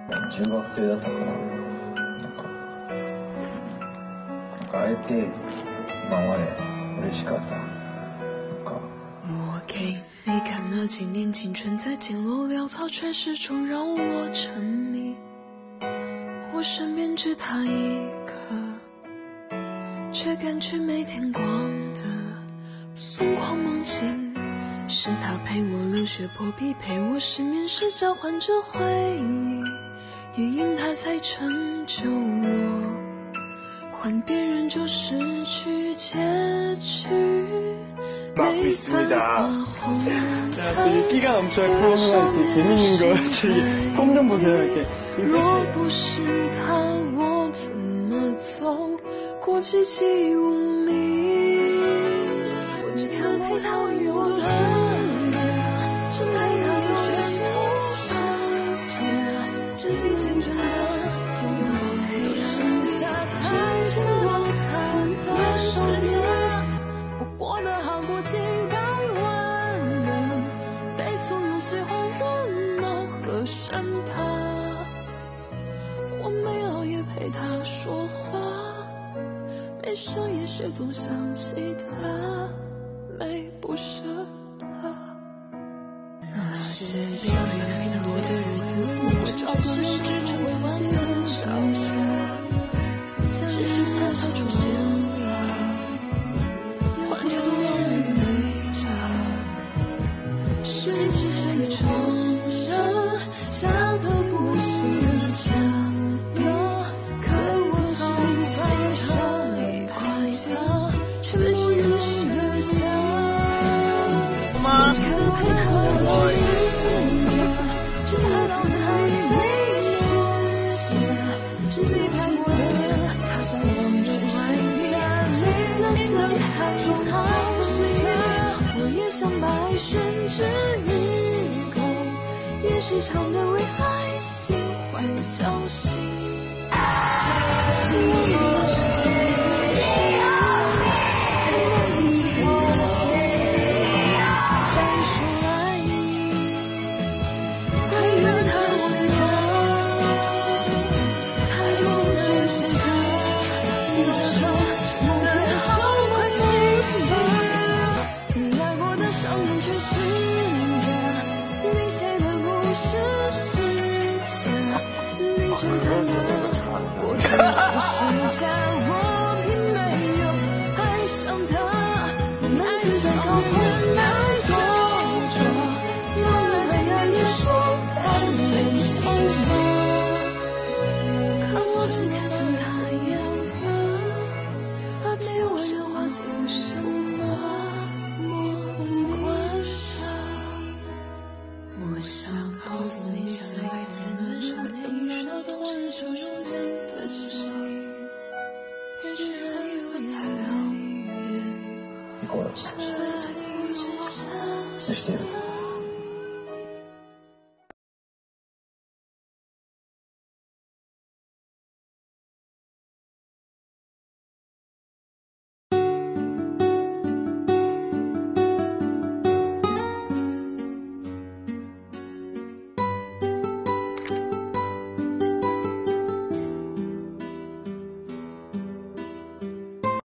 中学生だったから会えて今まで嬉しかった。 我给你看那几年青春在简陋潦草，却始终让我沉迷。我身边只他一个，却感觉每天光的疯狂梦境。是他陪我流血破壁，陪我失眠时交换着回忆，也因他才成就我，换别人就失去结局。 맞습니다. 자, 인기가 넘쳐 프로그램 재밌는 거 저기 꼼 좀 보세요 이렇게. 若不是他，我怎么走过寂寂无名？我只看陪他与我的世界，只陪他有学习世界，只毕竟真的拥抱都剩下太轻多看的世界。我活得好过几百万人，被簇拥随欢乐闹和声他。我没熬夜陪他说话，没上夜学总想起他，没不舍他。那些被人拼搏的日子，不会找个人支撑自己的朝霞，只是恰恰出现了，换成了没着，谁是谁重生，想得不是假的，可我心非常一块的，却不能留下。只看陪他的日子，只他到他没写，只离开我的他在我之外面，没了色彩中好些，我也想百宣之于狗，也时常的为爱心怀侥幸。希望你的世界してる。